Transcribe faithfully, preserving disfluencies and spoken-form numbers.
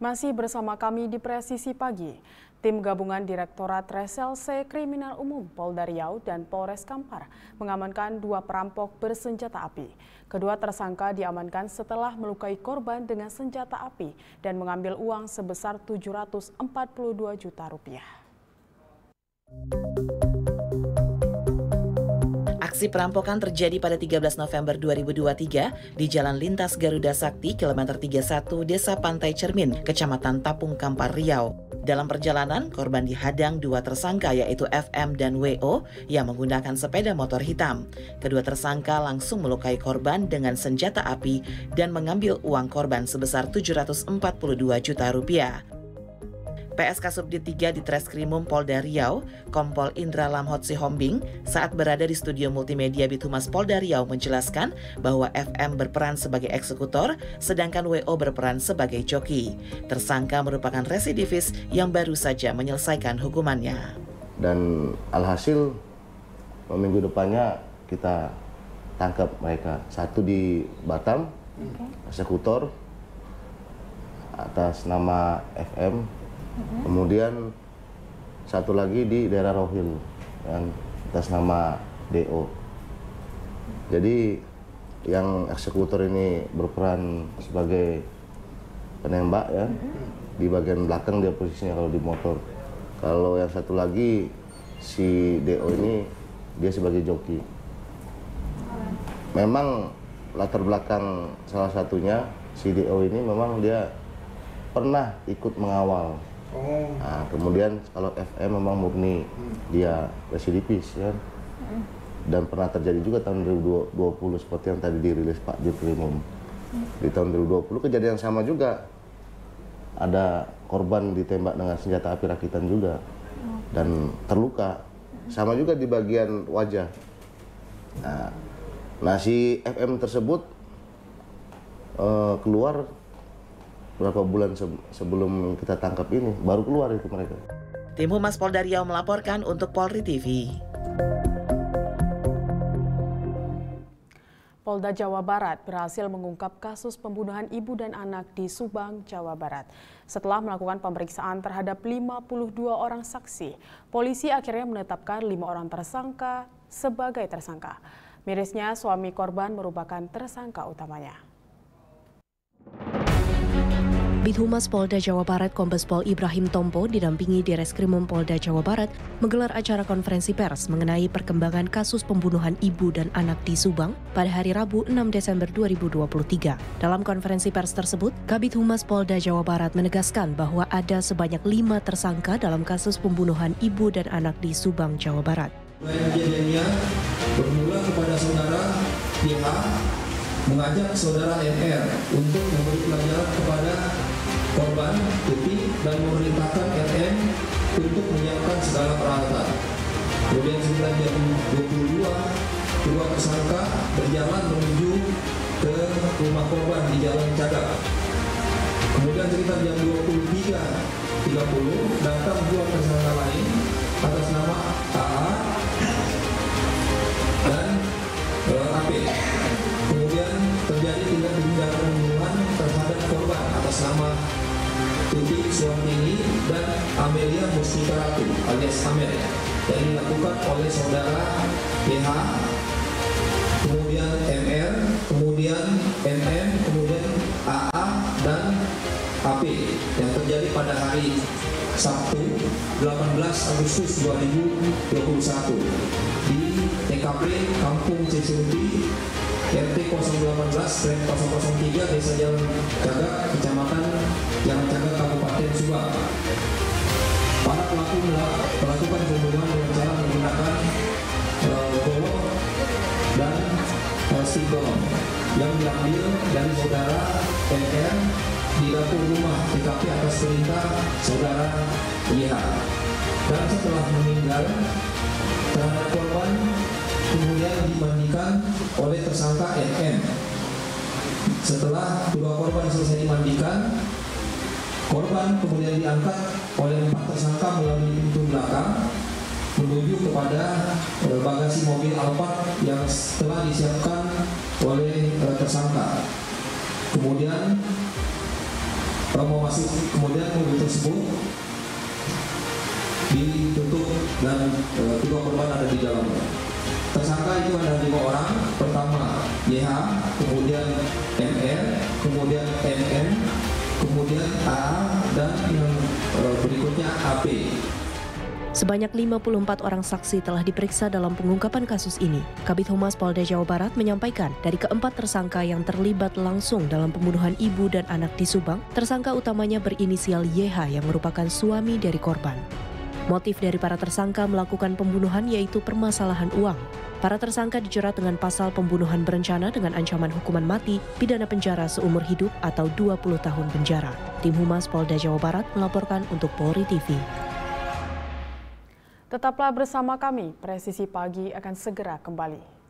Masih bersama kami di Presisi Pagi, tim gabungan Direktorat Reserse Kriminal Umum Polda Riau dan Polres Kampar mengamankan dua perampok bersenjata api. Kedua tersangka diamankan setelah melukai korban dengan senjata api dan mengambil uang sebesar tujuh ratus empat puluh dua juta rupiah. Aksi perampokan terjadi pada tiga belas November dua ribu dua puluh tiga di Jalan Lintas Garuda Sakti, kilometer tiga puluh satu, Desa Pantai Cermin, Kecamatan Tapung Kampar, Riau. Dalam perjalanan, korban dihadang dua tersangka yaitu F M dan W O yang menggunakan sepeda motor hitam. Kedua tersangka langsung melukai korban dengan senjata api dan mengambil uang korban sebesar tujuh ratus empat puluh dua juta rupiah. P S K Subdit tiga di Treskrimum Polda Riau, Kompol Indra Lamhot Sihombing, saat berada di studio multimedia Bithumas Polda Riau menjelaskan bahwa F M berperan sebagai eksekutor, sedangkan W O berperan sebagai joki. Tersangka merupakan residivis yang baru saja menyelesaikan hukumannya. Dan alhasil, minggu depannya kita tangkap mereka. Satu di Batam, okay. Eksekutor, atas nama F M. Uh-huh. Kemudian satu lagi di daerah Rohil yang atas nama D O. Jadi yang eksekutor ini berperan sebagai penembak ya. Uh-huh. Di bagian belakang dia posisinya kalau di motor. Kalau yang satu lagi si D O ini dia sebagai joki. Memang latar belakang salah satunya si D O ini memang dia pernah ikut mengawal. Oh. Nah, kemudian kalau F M memang murni hmm. dia residivis ya, hmm. dan pernah terjadi juga tahun dua ribu dua puluh seperti yang tadi dirilis Pak Dirkrimum. Hmm. Di tahun dua ribu dua puluh kejadian sama juga, ada korban ditembak dengan senjata api rakitan juga hmm. dan terluka, sama juga di bagian wajah. Nah, nah si F M tersebut uh, keluar berapa bulan sebelum kita tangkap ini, baru keluar itu mereka. Tim Humas Polda Riau melaporkan untuk Polri T V. Polda Jawa Barat berhasil mengungkap kasus pembunuhan ibu dan anak di Subang, Jawa Barat. Setelah melakukan pemeriksaan terhadap lima puluh dua orang saksi, polisi akhirnya menetapkan lima orang tersangka sebagai tersangka. Mirisnya, suami korban merupakan tersangka utamanya. Bithumas Polda Jawa Barat Kombes Pol Ibrahim Tompo didampingi Direskrimum Polda Jawa Barat menggelar acara konferensi pers mengenai perkembangan kasus pembunuhan ibu dan anak di Subang pada hari Rabu enam Desember dua ribu dua puluh tiga. Dalam konferensi pers tersebut, Kabid Humas Polda Jawa Barat menegaskan bahwa ada sebanyak lima tersangka dalam kasus pembunuhan ibu dan anak di Subang, Jawa Barat. Kejadiannya bermula kepada saudara Y H mengajak saudara M R untuk memberi pelajaran kepada korban Tuti dan memerintahkan R M untuk menyiapkan segala peralatan. Kemudian sembilan jam dua puluh dua, dua tersangka berjalan menuju ke rumah korban di Jalan Cagak. Kemudian sekitar jam dua puluh tiga tiga puluh datang dua tersangka lain atas nama A A dan A P. Kemudian terjadi tindak pidana pembunuhan terhadap korban atas nama Tuti Suwartini dan Amelia Mustika Ratu alias Amel yang dilakukan oleh saudara Y H, kemudian M R, kemudian M M, kemudian A A dan A P yang terjadi pada hari Sabtu delapan belas Agustus dua ribu dua puluh satu di T K P Kampung Cisumpi R T nol satu delapan nol nol tiga Desa Jalan Cagak, Kecamatan Jalan Cagak, Kabupaten Subang. Para pelaku melakukan pembunuhan dengan cara menggunakan uh, golok dan uh, sigong yang diambil dari saudara M R di dapur rumah T K P atas perintah saudara Y H. Dan setelah meninggal, terhadap korban kemudian dimandikan oleh tersangka N M. Setelah kedua korban selesai dimandikan, korban kemudian diangkat oleh empat tersangka melalui pintu belakang menuju kepada bagasi mobil Alphard yang telah disiapkan oleh tersangka. Kemudian uh, mau masuk, kemudian mobil tersebut ditutup dan uh, kedua korban ada di dalamnya. Tersangka itu ada lima orang, pertama Y H, kemudian M R, kemudian M M, kemudian A, dan yang uh, berikutnya A P. Sebanyak lima puluh empat orang saksi telah diperiksa dalam pengungkapan kasus ini. Kabid Humas Polda Jawa Barat menyampaikan dari keempat tersangka yang terlibat langsung dalam pembunuhan ibu dan anak di Subang, tersangka utamanya berinisial Y H yang merupakan suami dari korban. Motif dari para tersangka melakukan pembunuhan yaitu permasalahan uang. Para tersangka dijerat dengan pasal pembunuhan berencana dengan ancaman hukuman mati, pidana penjara seumur hidup atau dua puluh tahun penjara. Tim Humas Polda Jawa Barat melaporkan untuk Polri T V. Tetaplah bersama kami, Presisi Pagi akan segera kembali.